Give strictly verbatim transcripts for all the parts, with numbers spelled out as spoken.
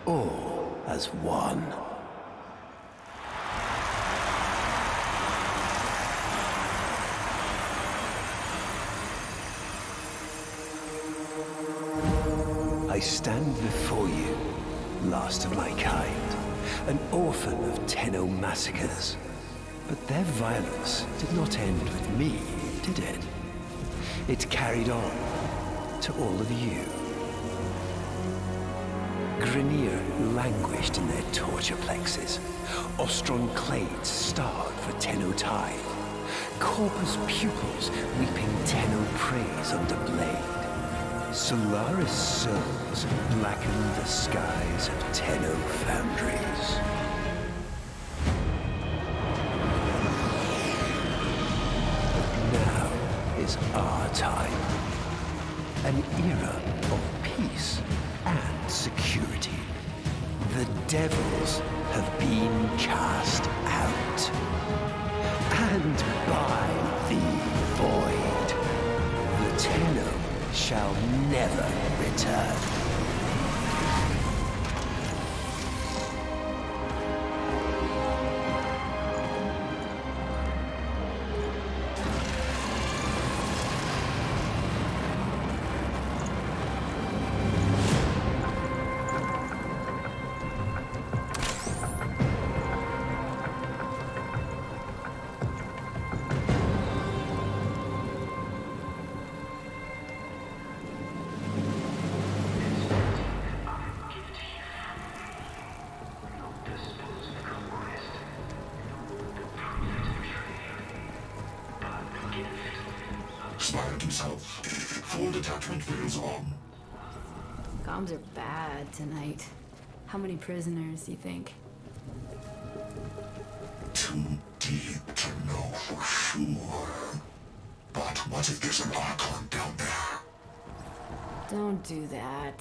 all as one. I stand before you, last of my kind, an orphan of Tenno massacres. But their violence did not end with me, did it? It carried on to all of you. Grineer languished in their torture plexes. Ostron clades starved for Tenno tithe. Corpus pupils weeping Tenno praise under blade. Solaris souls blackened the skies of Tenno foundries. But now is our time. An era of peace and security. The devils have been cast out. And by the void, the Tenno shall never return. Spire to south. Full detachment wheels on. Comms are bad tonight. How many prisoners, do you think? Too deep to know for sure. But what if there's an Archon down there? Don't do that.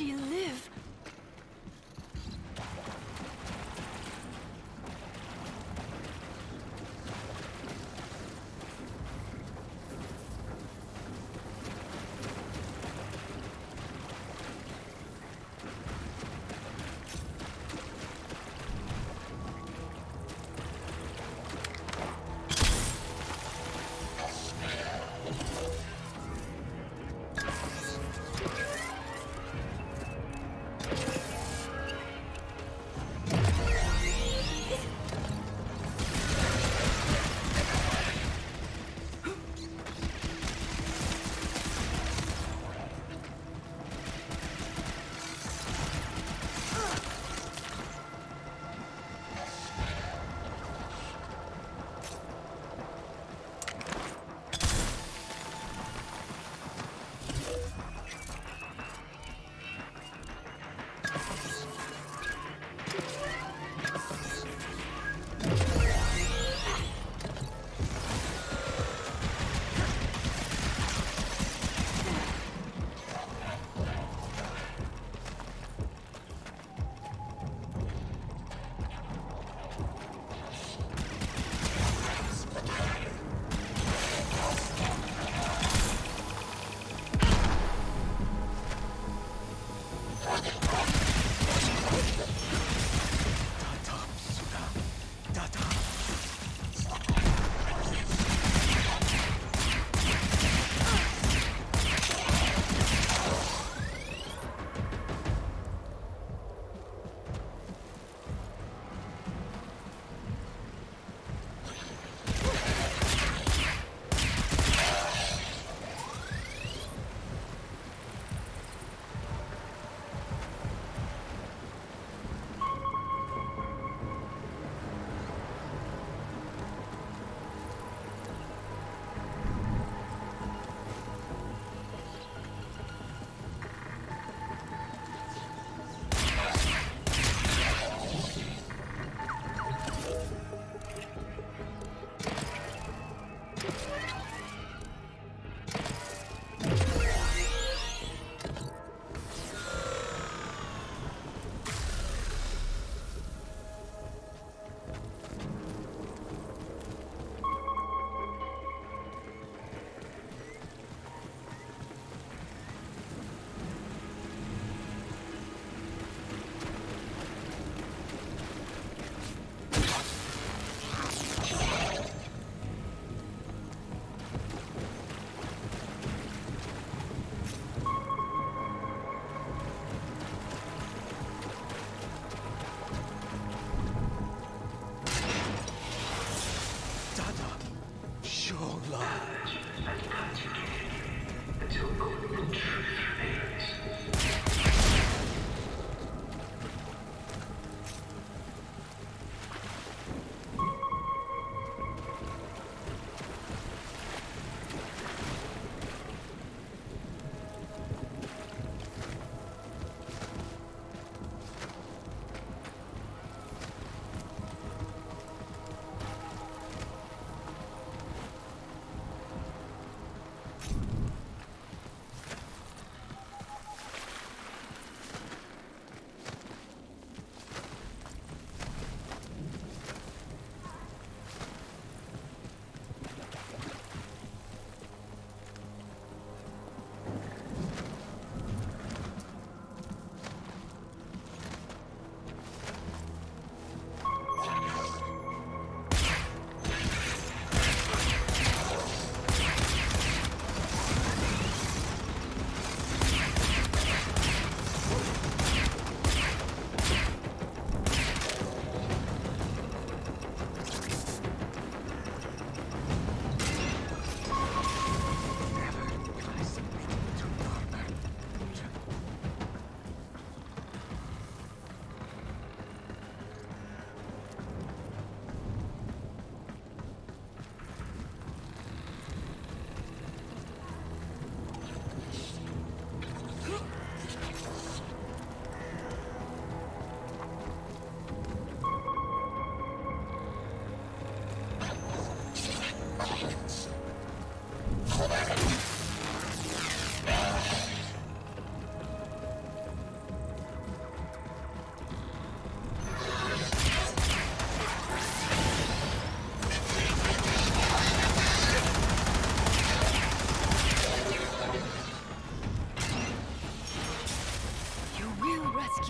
she live?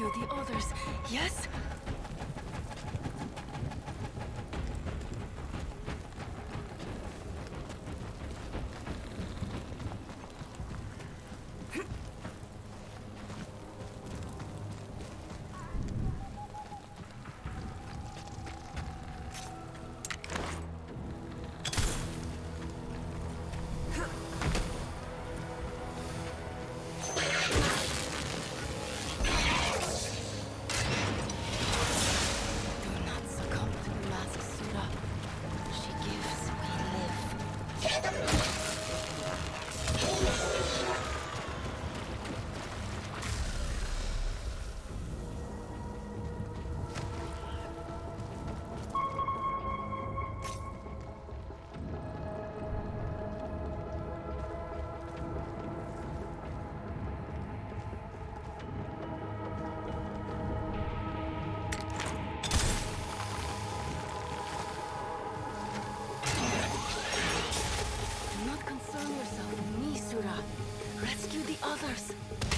rescue the others, yes? Rescue the others!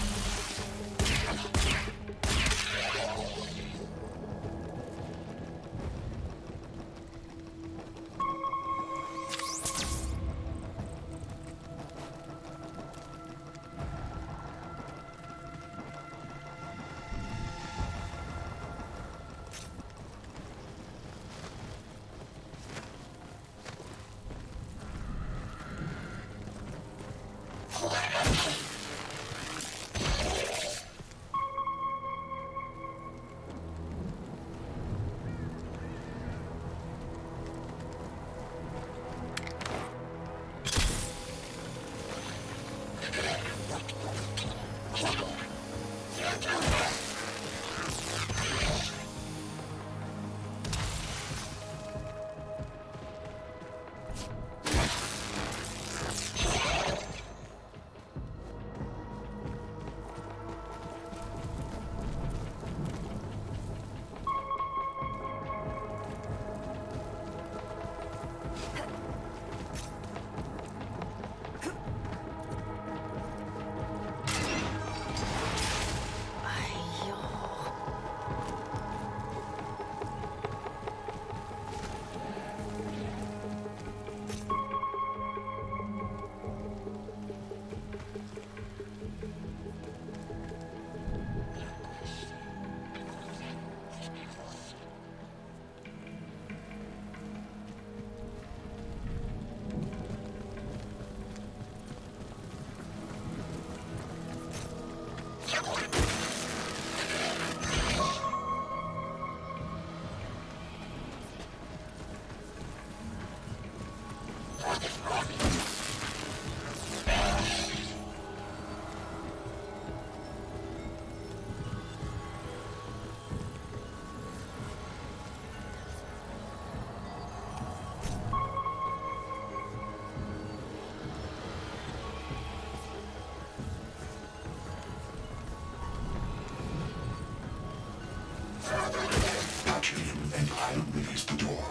Catch him and I'll release the door.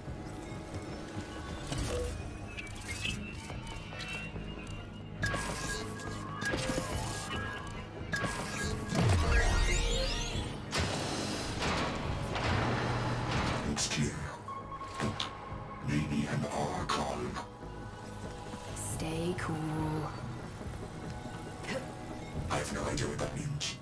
It's clear. Maybe an Archon. Stay cool. I have no idea what that means.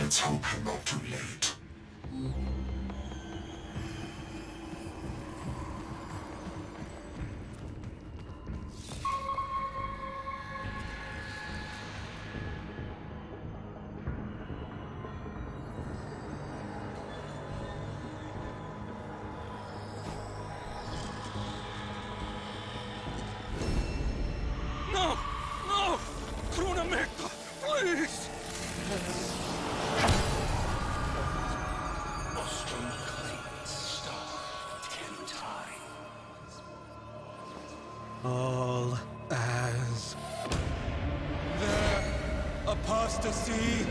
Let's hope you're not too late. No! No! Krunamekta, please! Ostrom Clade starved ten times. All as their apostasy.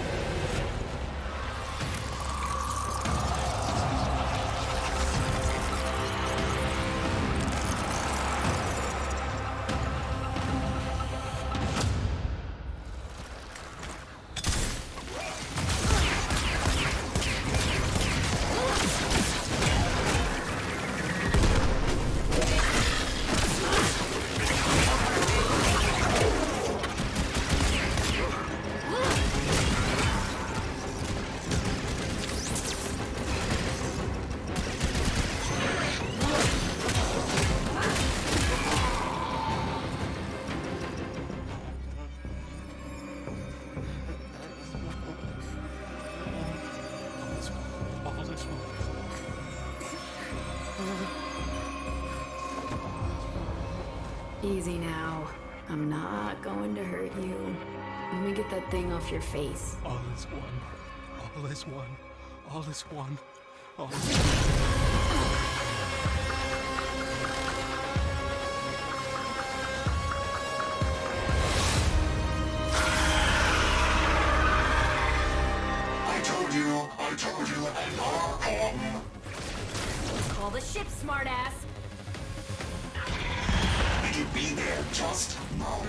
Easy now. I'm not going to hurt you. Let me get that thing off your face. All is one. All is one. All is one. All is one. I told you, I told you, Archon. Call the ship, smartass. It'll be there just now.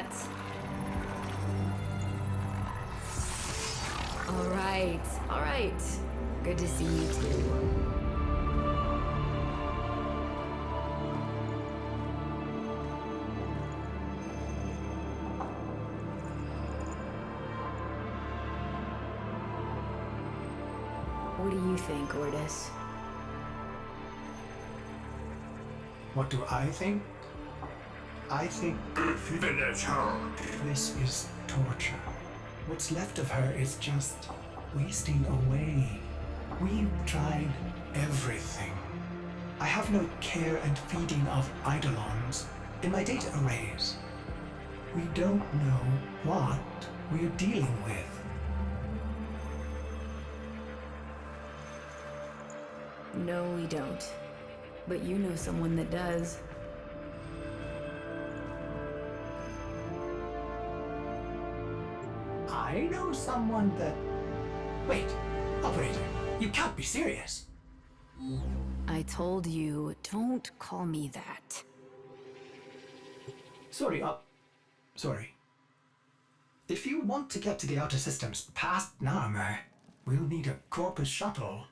that. All right, all right. Good to see you too. What do you think, Ordis? What do I think? I think Finish her. this is torture. What's left of her is just wasting away. We've tried everything. I have no care and feeding of eidolons in my data arrays. We don't know what we're dealing with. No, we don't. But you know someone that does. I know someone that... Wait, operator, you can't be serious. I told you, don't call me that. Sorry, uh... Sorry. If you want to get to the outer systems past Narmer, we'll need a Corpus shuttle.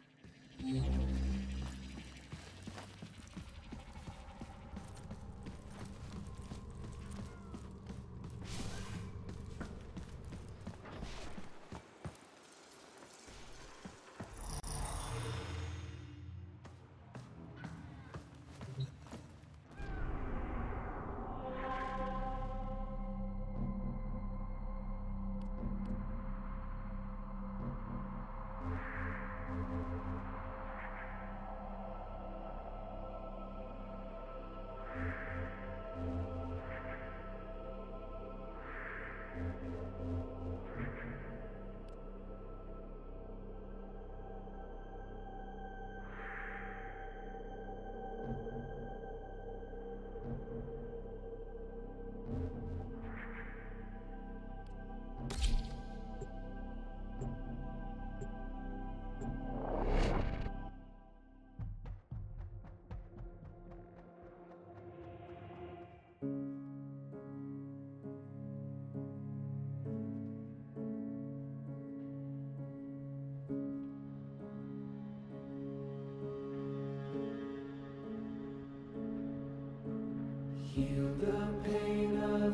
Heal the pain of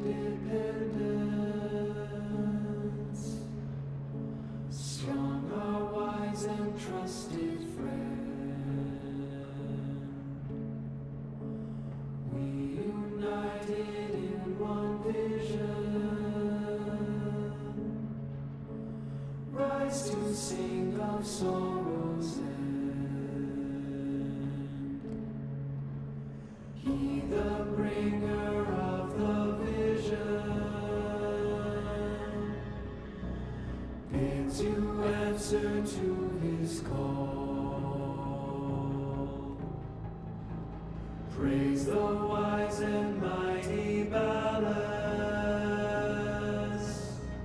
independence. Strong are wise and trusted friend. We united in one vision. Rise to sing of sorrow's end. He the bringer of the vision bids you answer to his call. Praise the wise and mighty ballast.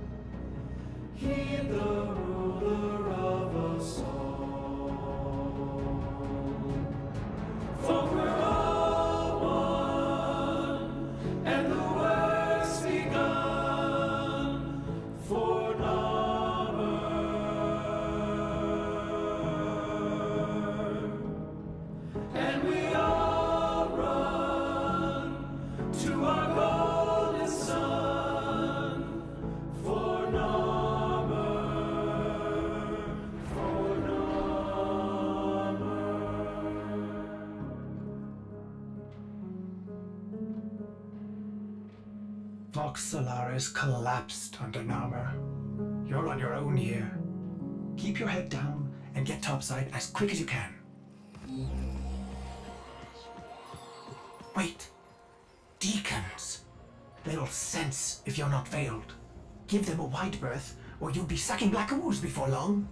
Heed the ruler of us all. For we're all Vox Solaris collapsed under Narmer. You're on your own here. Keep your head down and get topside as quick as you can. Wait. Deacons. They'll sense if you're not veiled. Give them a wide berth, or you'll be sucking black ooze before long.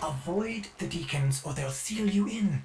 Avoid the deacons or they'll seal you in.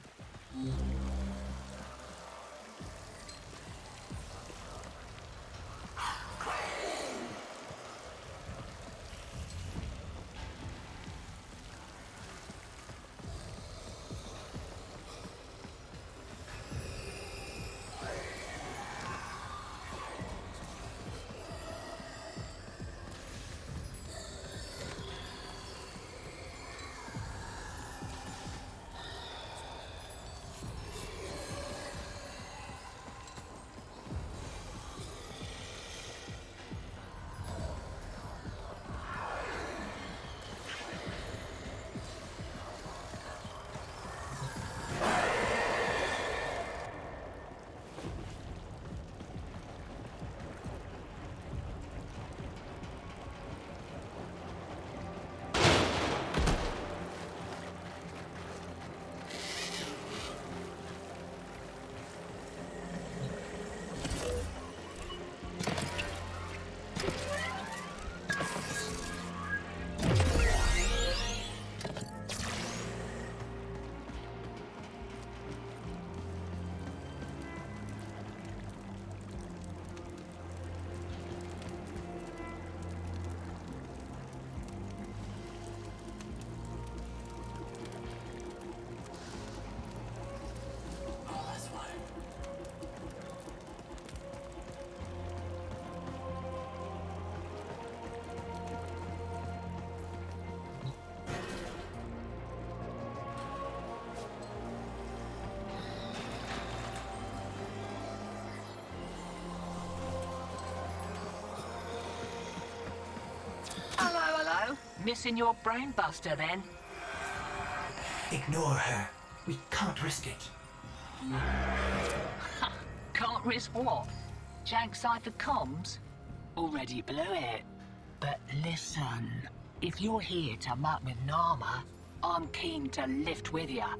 Hello, hello. Missing your brain buster then? Ignore her. We can't risk it. Can't risk what? Jank Cypher comms? Already blew it. But listen, if you're here to muck with Nama, I'm keen to lift with ya.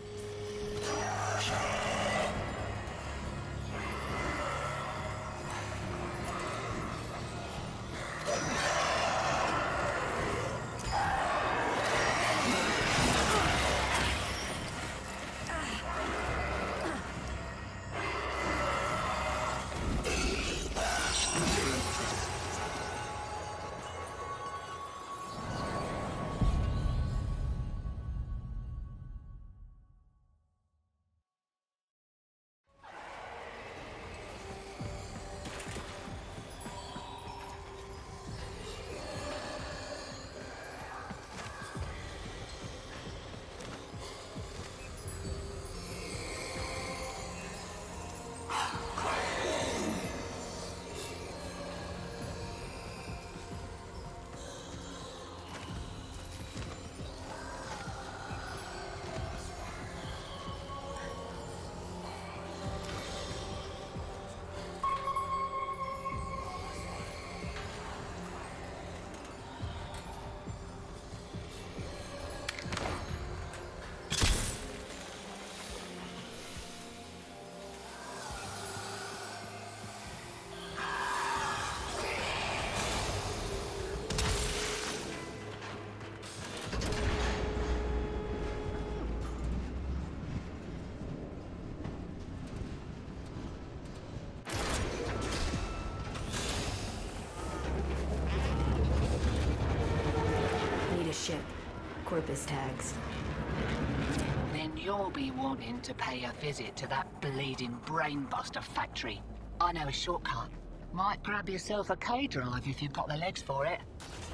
Ship. Corpus tags. Then you'll be wanting to pay a visit to that bleeding brainbuster factory. I know a shortcut. Might grab yourself a K-drive if you've got the legs for it.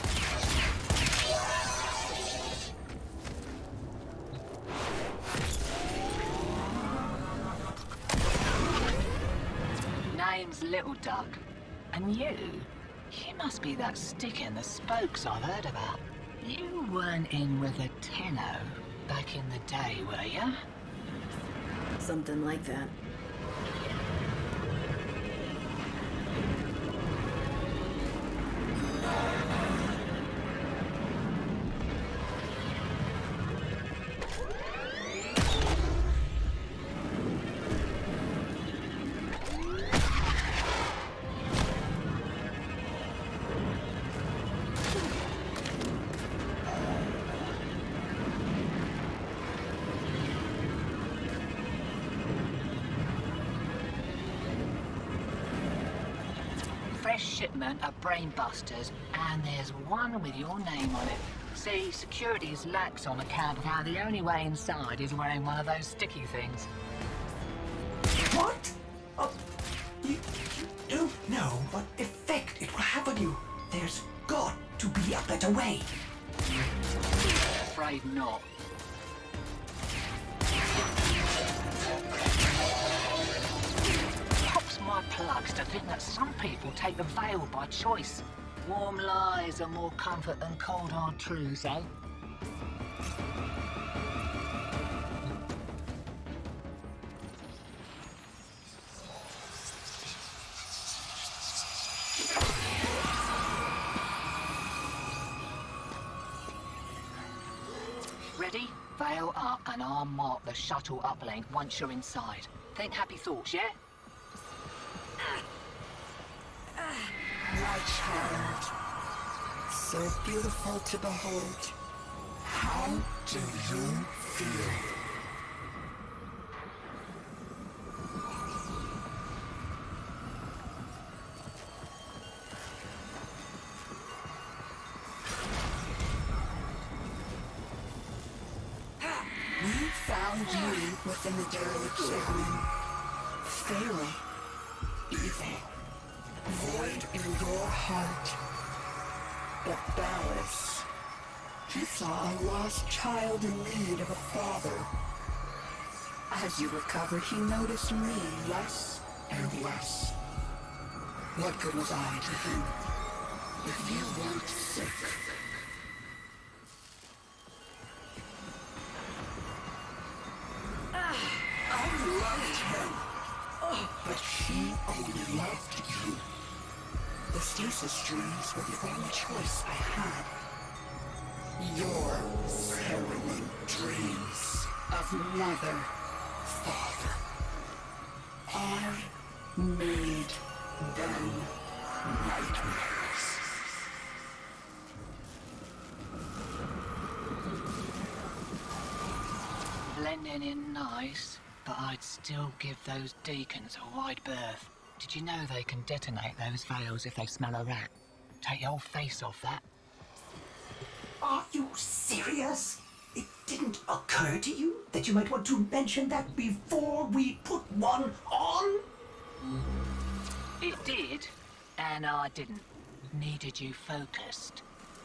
Name's Little Duck. And you? You must be that stick in the spokes I've heard about. You weren't in with a Tenno back in the day, were ya? Something like that. fresh shipment of brainbusters, and there's one with your name on it. See, security is lax on account of how the only way inside is wearing one of those sticky things. What? Oh, you, you don't know what effect it will have on you. There's got to be a better way. Afraid not. Pops my plugs to think that some people take the veil by choice. Warm lies are more comfort than cold hard truths, eh? Ready? Veil up and I'll mark the shuttle uplink once you're inside. Think happy thoughts, yeah? My child, so beautiful to behold. How do you feel? We found you within the derelict shipment. Failing. Evil. Void in your heart. But Ballas, he saw a lost child in need of a father. As you recovered, he noticed me less and less. What good was I to him if you weren't sick? I loved him, but he only loved you. The stasis dreams were the only choice I had. Your harrowing dreams of mother, father. I made them nightmares. Blending in nice, but I'd still give those deacons a wide berth. Did you know they can detonate those veils if they smell a rat? Take your face off that. Are you serious? It didn't occur to you that you might want to mention that before we put one on? It did, and I didn't. Needed you focused.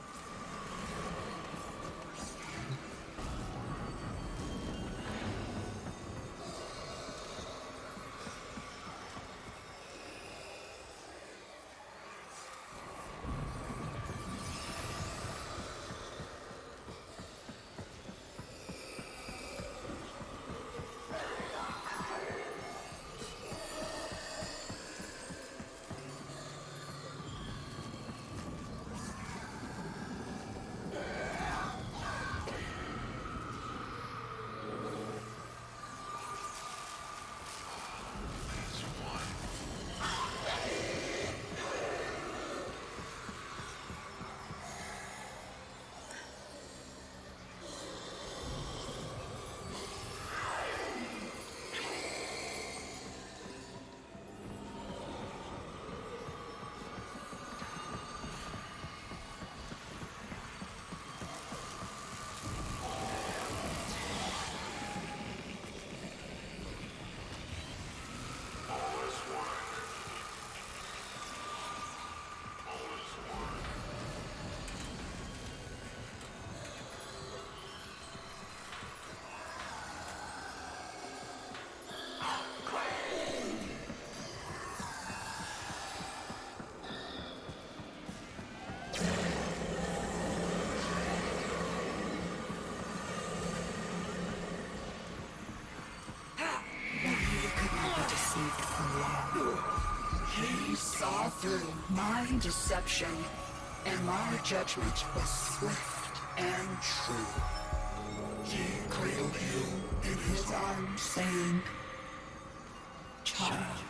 He saw through my deception, and my judgment was swift and true. He cradled you in his arms, saying, "Child."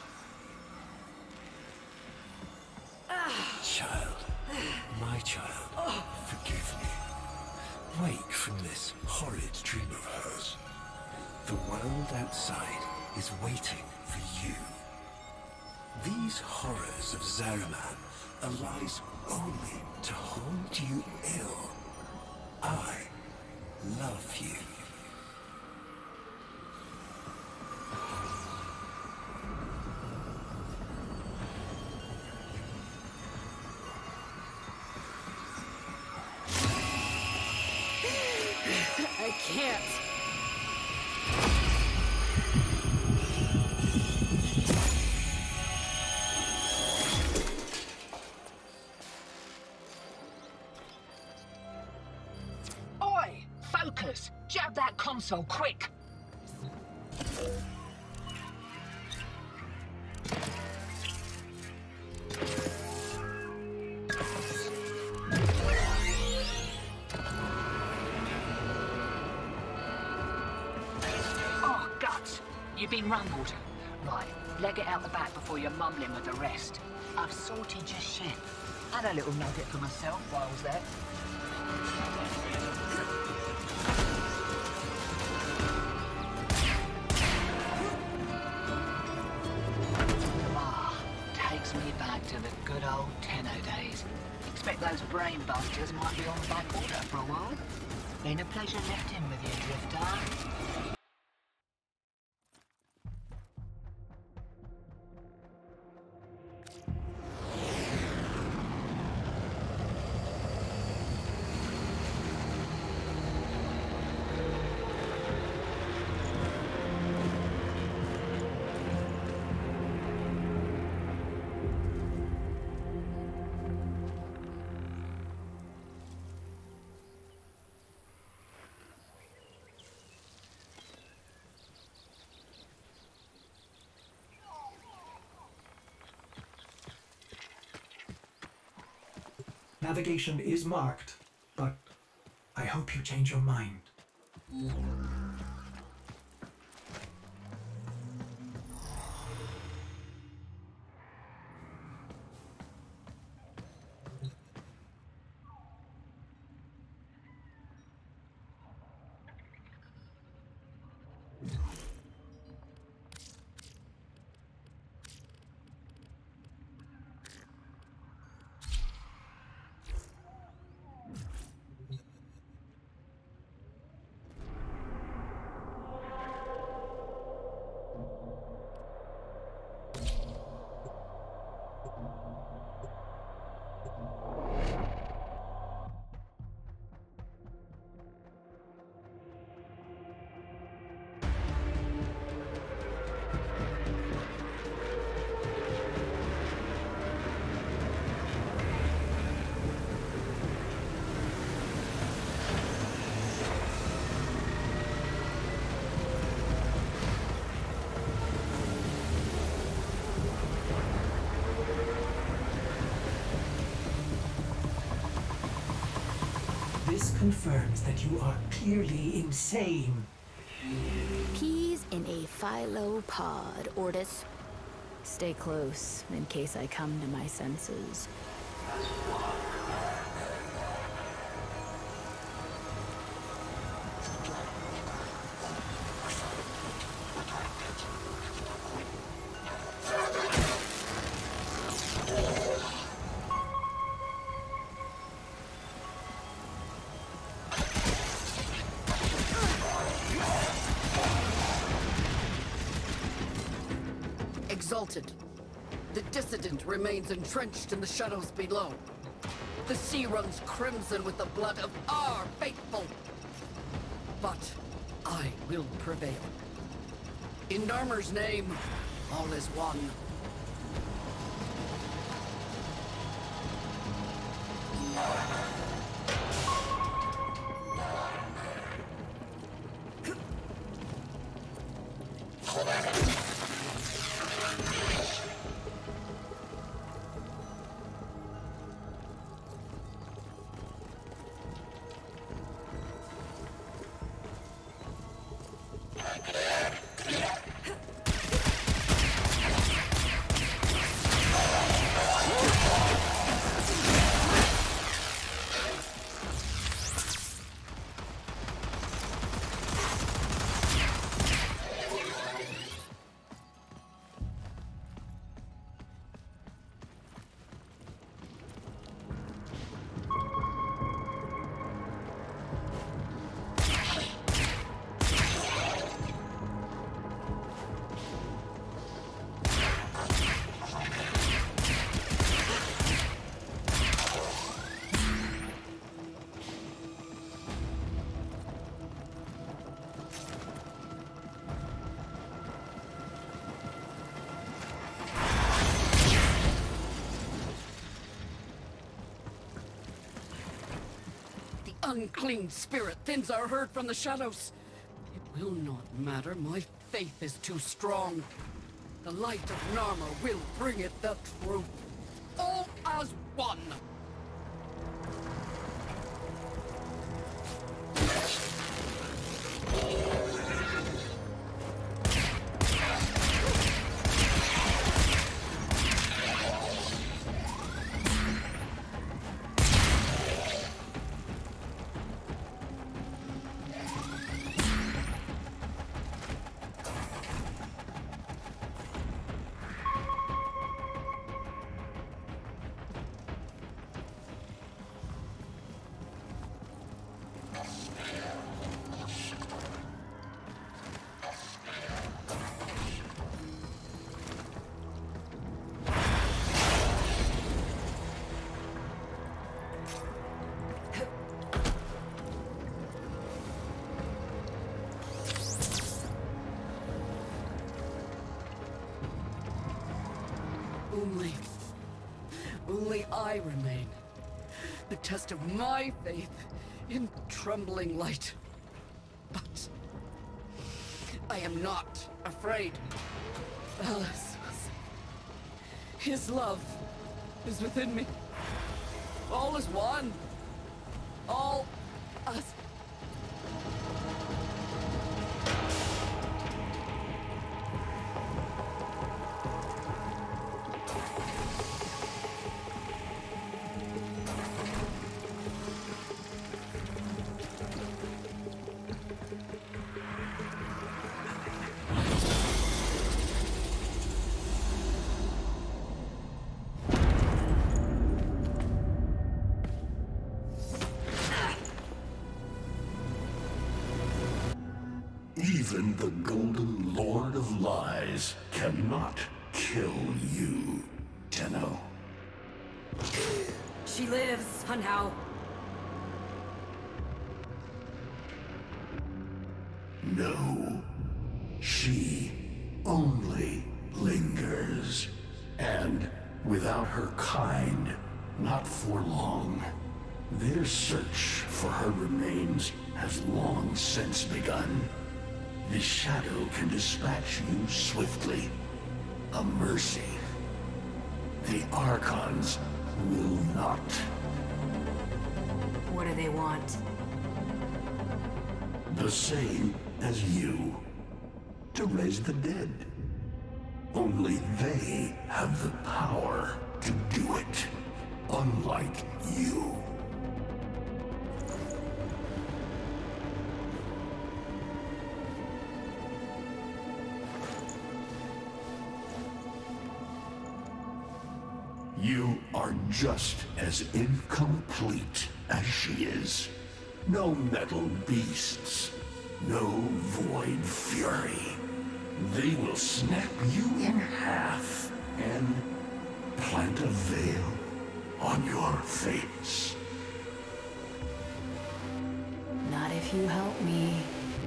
Child. My child. Forgive me. Wake from this horrid dream of hers. The world outside is waiting for you. These horrors of Zariman arise only to hold you ill. I love you. I can't. Oi! Focus! Jab that console, quick! Oh, guts! You've been rumbled. Right, leg it out the back before you're mumbling with the rest. I've sorted your shit. Had a little nugget for myself while I was there. Ah, takes me back to the good old Tenno days. Expect those brain busters might be on the back order for a while. Been a pleasure lifting with you, Drifter. Navigation is marked, but I hope you change your mind. This confirms that you are clearly insane. Peas in a phylopod, Ortis. Stay close, in case I come to my senses. Exalted. The dissident remains entrenched in the shadows below. The sea runs crimson with the blood of our faithful. But I will prevail. In Narmer's name, all is one. unclean spirit thins our herd from the shadows. It will not matter. My faith is too strong. The light of Narma will bring it the truth. All as one. Only, only I remain. The test of my faith in trembling light. But I am not afraid. Alice, his love is within me. All is one. All as Even the Golden Lord of Lies cannot kill you, Tenno. She lives, Hunhow. No. She only lingers. And without her kind, not for long. Their search for her remains has long since begun. The shadow can dispatch you swiftly. A mercy. The Archons will not. What do they want? The same as you. To raise the dead. Only they have the power to do it. Unlike you. You are just as incomplete as she is. No metal beasts, no void fury. They will snap you in half and plant a veil on your face. Not if you help me.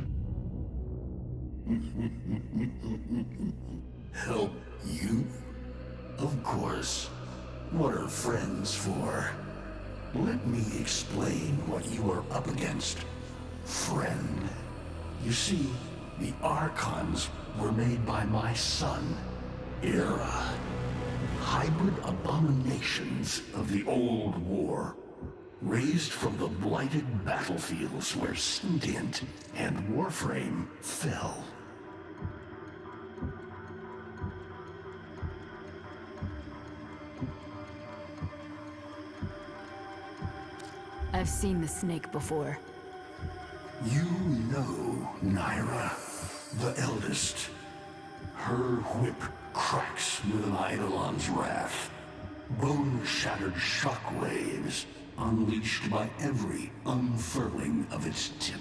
Help you? Of course. What are friends for? Let me explain what you are up against, friend. You see, the Archons were made by my son, Era. Hybrid abominations of the old war, raised from the blighted battlefields where Sentient and Warframe fell. I've seen the snake before. You know Naira, the eldest. Her whip cracks with an Eidolon's wrath. Bone-shattered shockwaves unleashed by every unfurling of its tip.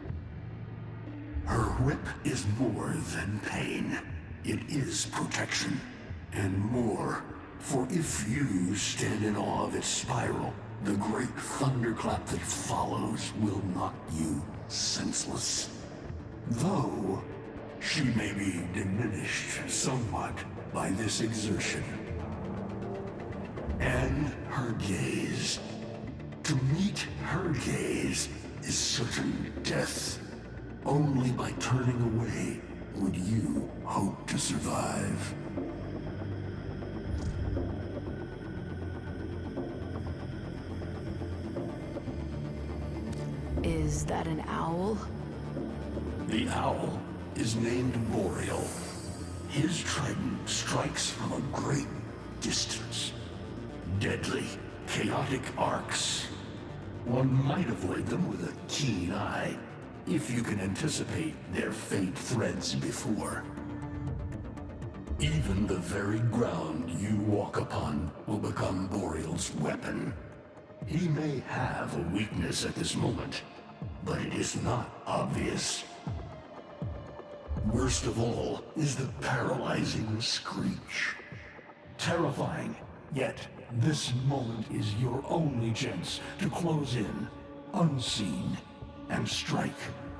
Her whip is more than pain. It is protection. And more, for if you stand in awe of its spiral, the great thunderclap that follows will knock you senseless. Though, she may be diminished somewhat by this exertion. And her gaze, To meet her gaze is certain death. Only by turning away would you hope to survive. Is that an owl? The owl is named Boreal. His trident strikes from a great distance. Deadly, chaotic arcs. One might avoid them with a keen eye, if you can anticipate their faint threads before. Even the very ground you walk upon will become Boreal's weapon. He may have a weakness at this moment, but it is not obvious. Worst of all is the paralyzing screech. Terrifying, yet this moment is your only chance to close in, unseen, and strike.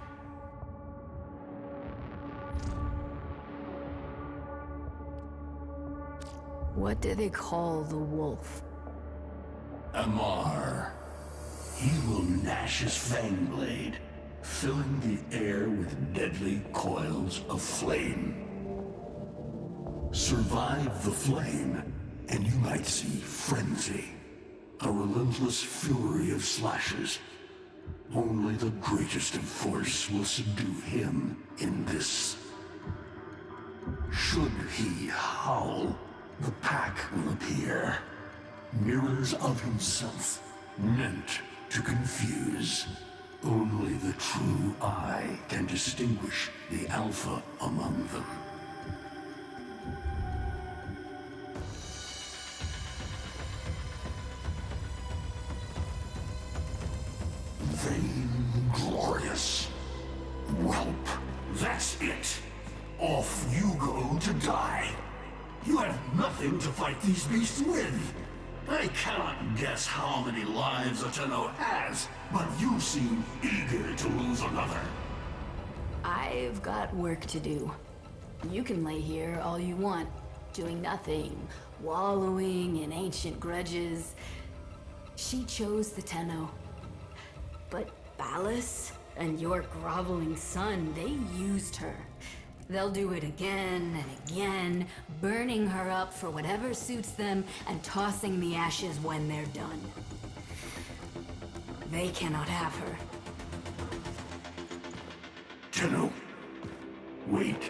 What do they call the wolf? Amar. He will gnash his fang blade, filling the air with deadly coils of flame. Survive the flame, and you might see frenzy. A relentless fury of slashes. Only the greatest of force will subdue him in this. Should he howl, the pack will appear. Mirrors of himself, meant to confuse. Only the true eye can distinguish the alpha among them. Vainglorious. Whelp, that's it. Off you go to die. You have nothing to fight these beasts with. I cannot guess how many lives Oteno has, but you seem eager to lose another. I've got work to do. You can lay here all you want, doing nothing, wallowing in ancient grudges. She chose the Tenno. But Ballas and your groveling son, they used her. They'll do it again and again, burning her up for whatever suits them and tossing the ashes when they're done. They cannot have her. Tenno, wait.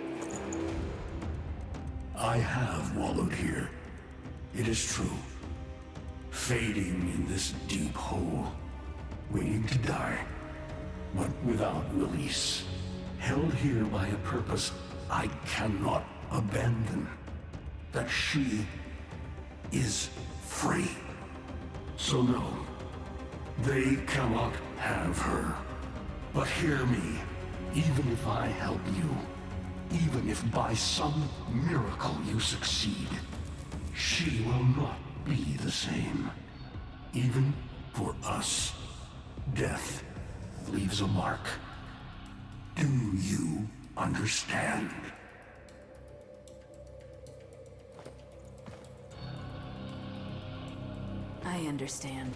I have wallowed here. It is true. Fading in this deep hole, waiting to die, but without release. Held here by a purpose I cannot abandon. That she is free. So no, they cannot have her. But hear me, even if I help you, even if by some miracle you succeed, she will not be the same. Even for us, death leaves a mark. Do you understand? I understand.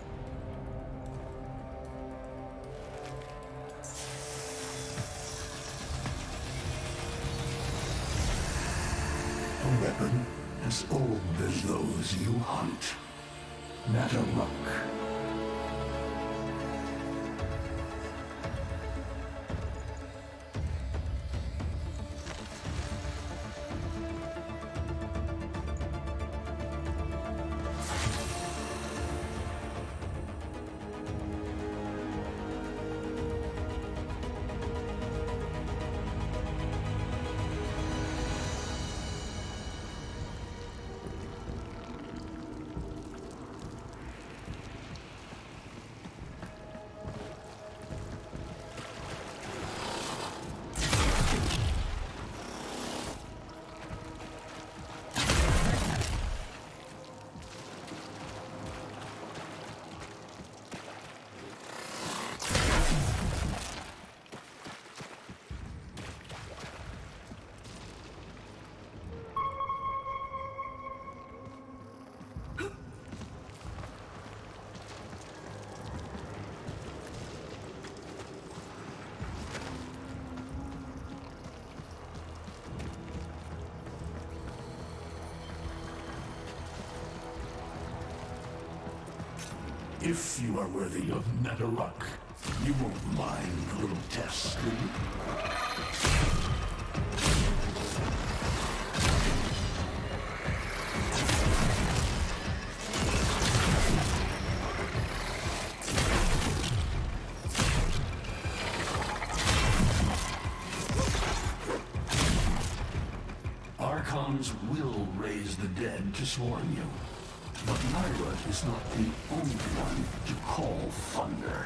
A weapon as old as those you hunt. Nataruk. If you are worthy of Netherruck, you won't mind a little test, will you? Archons will raise the dead to swarm you. But Lyra is not the only one to call thunder.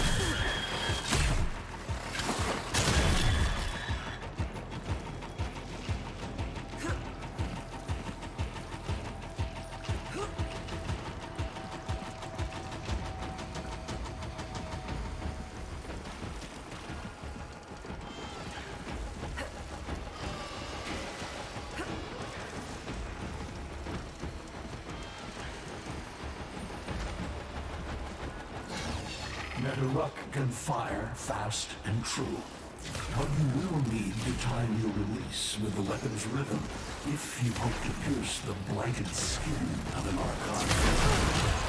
Netherruck can fire fast and true, but you will need to time your release with the weapon's rhythm if you hope to pierce the blanket skin of an Archon.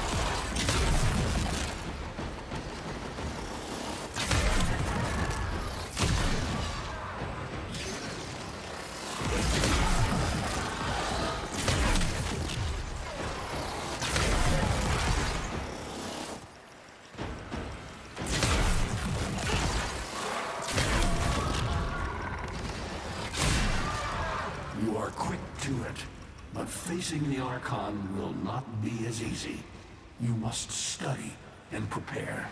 You are quick to it, but facing the Archon will not be as easy. You must study and prepare.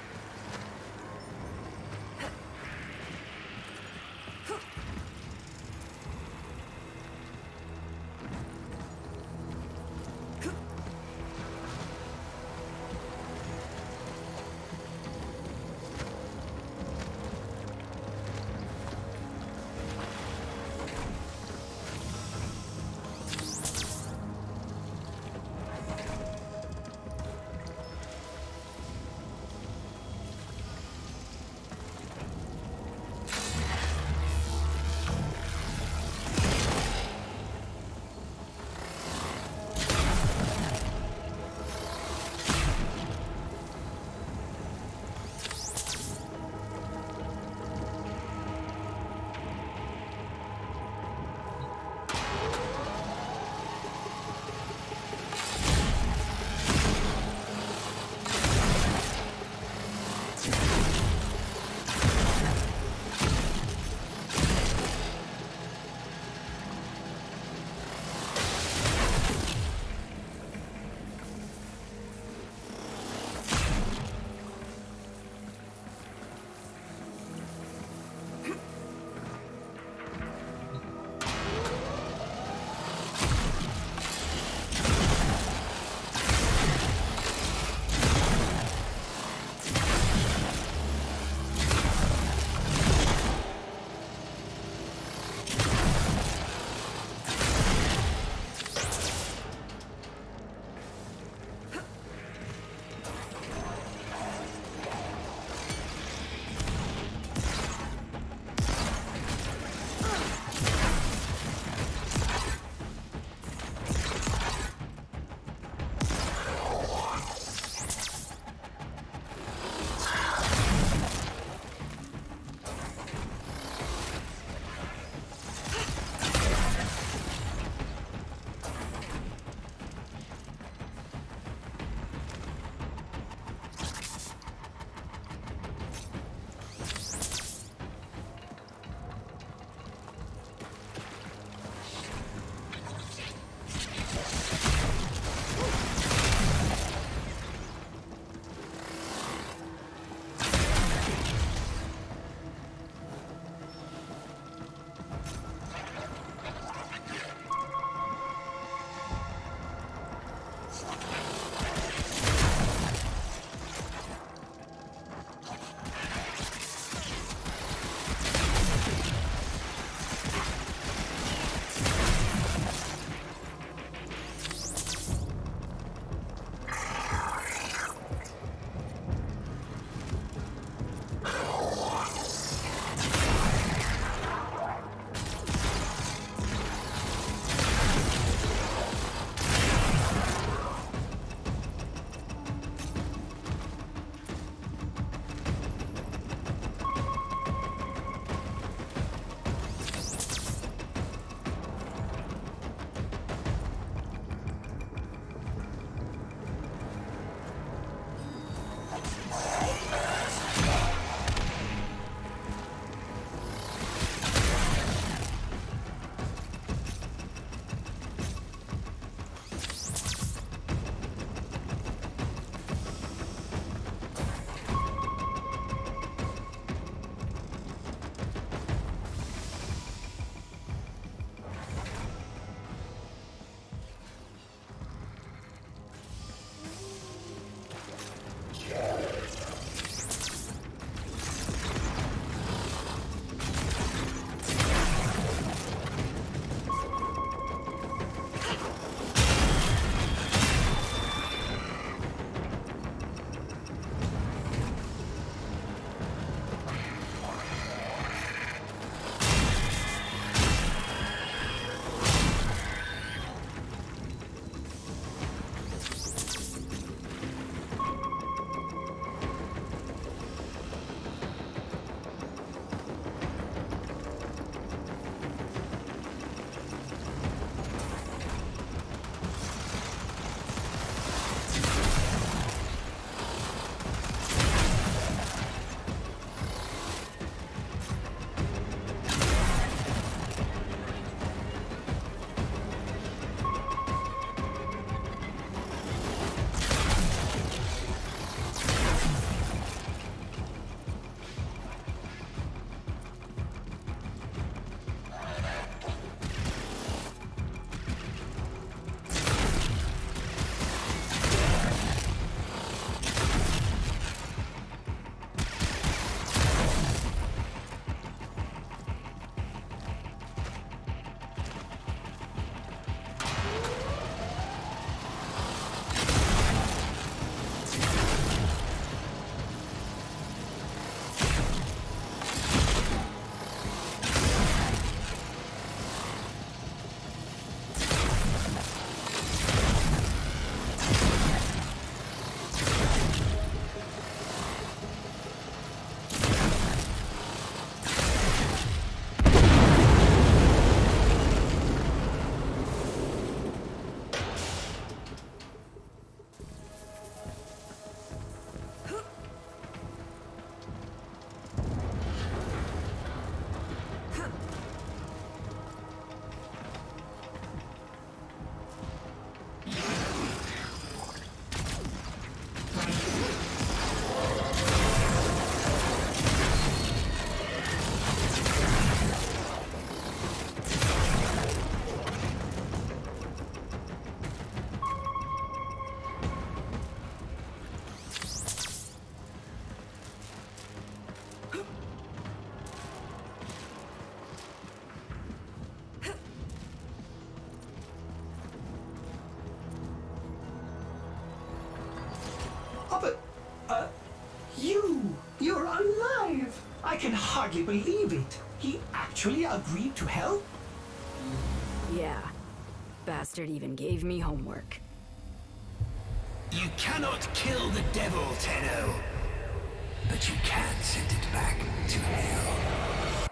hardly believe it. He actually agreed to help? Yeah. Bastard even gave me homework. You cannot kill the devil, Tenno. But you can send it back to hell.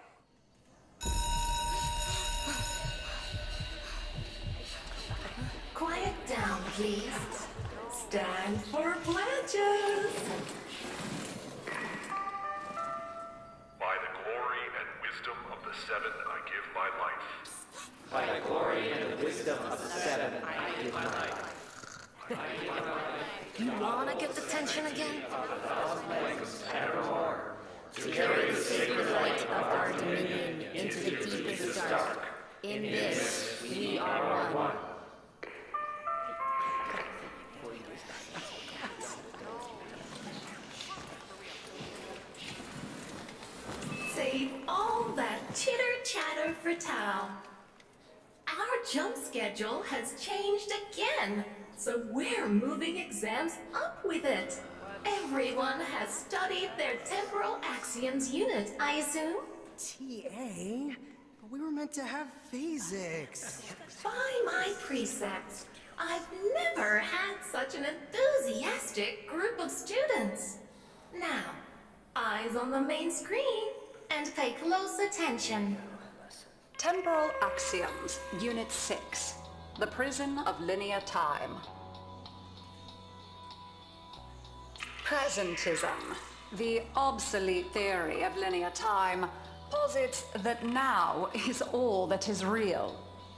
Quiet down, please. Stand for pledges. By the glory and wisdom of the Seven, I give my life. By the glory and the wisdom of the Seven, I give my life. You wanna get the tension again? Evermore. To carry the sacred light of our dominion into the deepest dark. In this, we are one. Save all that chitter-chatter for Tao. Our jump schedule has changed again, so we're moving exams up with it. Everyone has studied their temporal axioms unit, I assume? T A? But we were meant to have physics. By my precepts, I've never had such an enthusiastic group of students. Now, eyes on the main screen and pay close attention. Temporal Axioms, Unit six. The Prison of Linear Time. Presentism, the obsolete theory of linear time, posits that now is all that is real.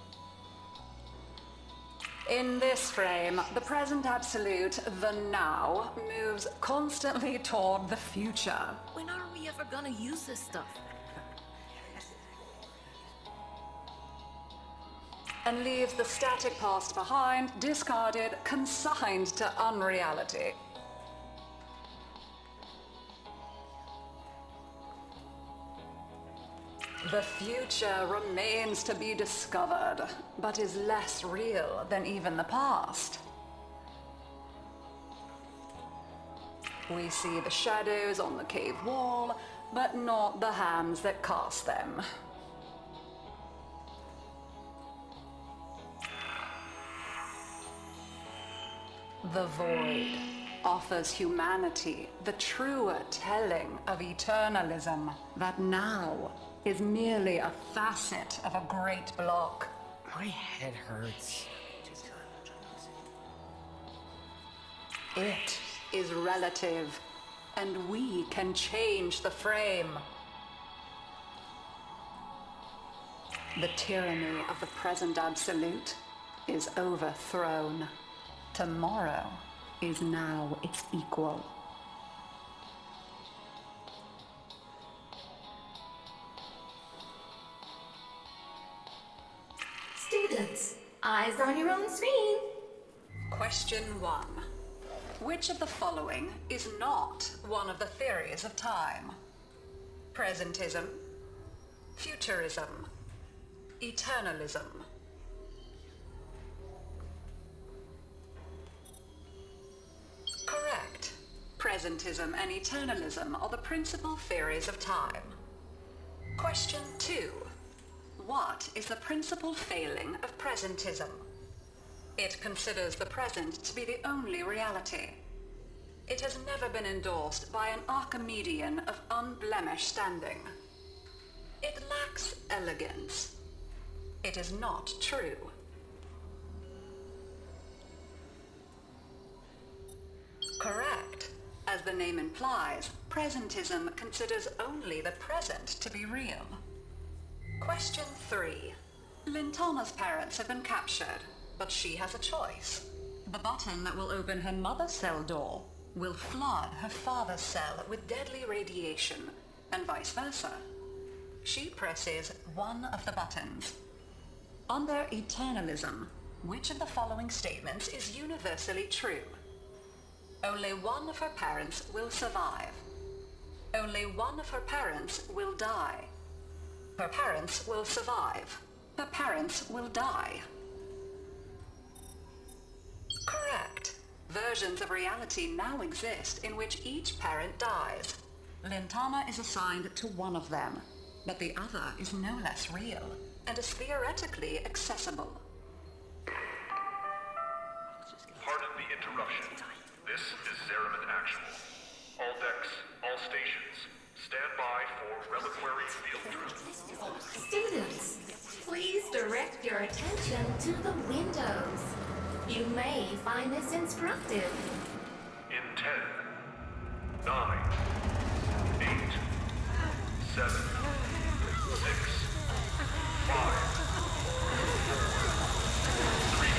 In this frame, the present absolute, the now, moves constantly toward the future. When are we ever gonna use this stuff? And leaves the static past behind, discarded, consigned to unreality. The future remains to be discovered, but is less real than even the past. We see the shadows on the cave wall, but not the hands that cast them. The void offers humanity the truer telling of eternalism, that now is merely a facet of a great block. My head hurts. It is relative, and we can change the frame. The tyranny of the present absolute is overthrown. Tomorrow is now its equal. Students, eyes on your own screen. Question one. Which of the following is not one of the theories of time? Presentism, futurism, eternalism. Correct. Presentism and eternalism are the principal theories of time. Question two. What is the principal failing of presentism? It considers the present to be the only reality. It has never been endorsed by an Archimedean of unblemished standing. It lacks elegance. It is not true. Correct. As the name implies, presentism considers only the present to be real. Question three. Lintana's parents have been captured, but she has a choice. The button that will open her mother's cell door will flood her father's cell with deadly radiation, and vice versa. She presses one of the buttons. Under eternalism, which of the following statements is universally true? Only one of her parents will survive. Only one of her parents will die. Her parents will survive. Her parents will die. Correct. Versions of reality now exist in which each parent dies. Lintana is assigned to one of them, but the other is no less real, and is theoretically accessible. Pardon the interruption. This is Zeraman Actual. All decks, all stations, stand by for reliquary field drill. Students, please direct your attention to the windows. You may find this instructive. In ten, nine, eight, seven, six, five, four, three,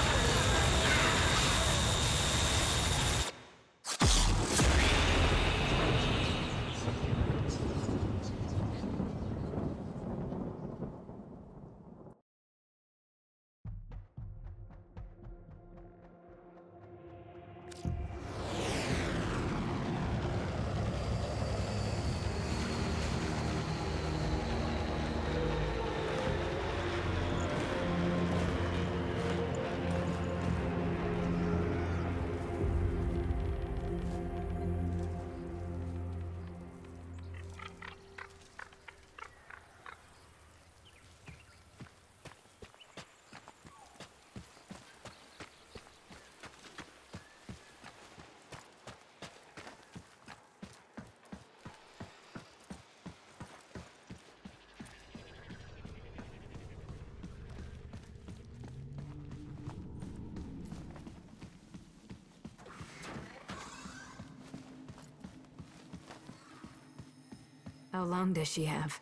How long does she have?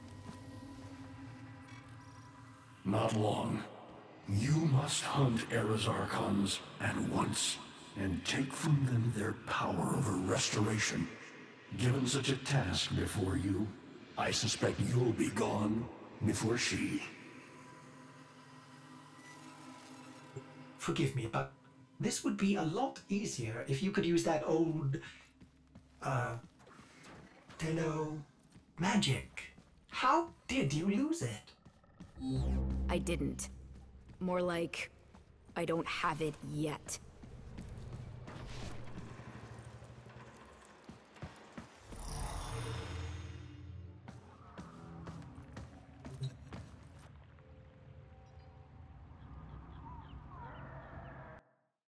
Not long. You must hunt Era's Archons at once, and take from them their power over restoration. Given such a task before you, I suspect you'll be gone before she. Forgive me, but this would be a lot easier if you could use that old... uh... Tenno... magic. How did you lose it? I didn't. More like, I don't have it yet.